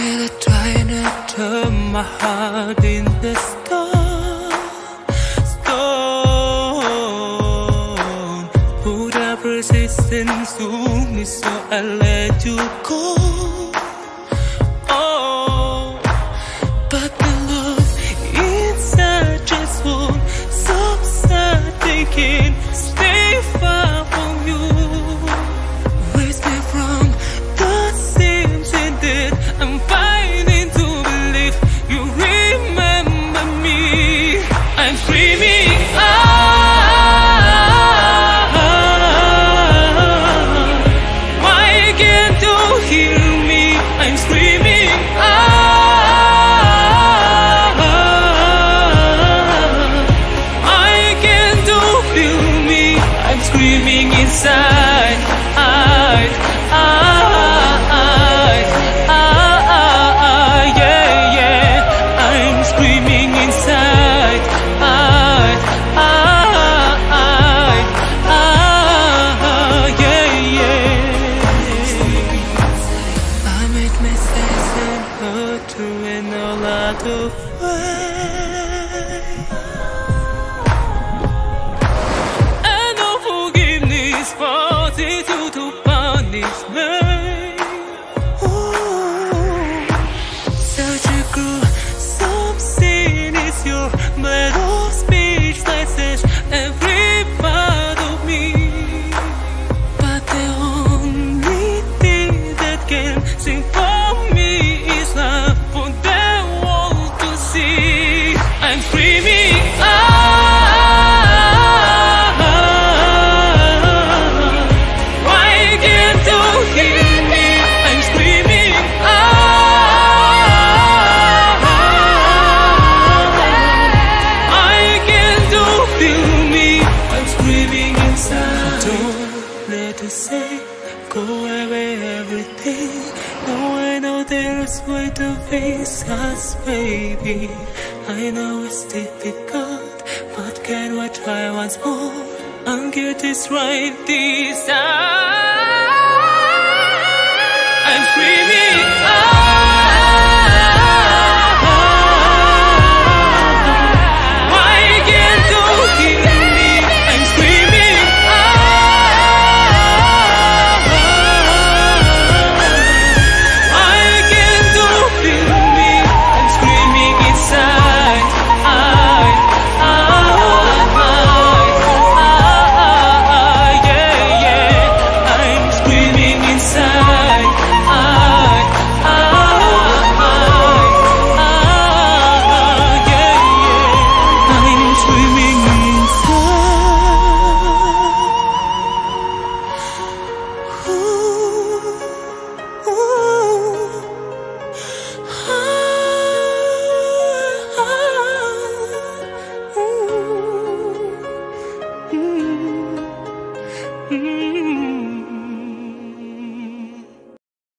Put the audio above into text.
really trying to turn my heart into stone. Put up resistance to me, so I let you go. Oh, but the love inside just won't subside. They can't stay far from you. Raise me from the same sin that I'm fighting to believe you remember me. I'm screaming out. Why can't you hear me? I'm screaming out. Why can't you feel me? I'm screaming inside. Yeah, yeah. I'm screaming inside. Yeah, yeah. I made mistakes and hurt you in a lot of ways. And no forgiveness forces you to punish me. Such a gruesome sin is your blade of speech that says every part of me. But the only thing that can sing for me is love for the world to see. I'm screaming out. Why can't you hear me? I'm screaming out. Why can't you feel me? I'm screaming inside. Don't let us say go away everything. No, I know there's way to face us, baby. I know it's difficult, but can we try once more and get this right this time?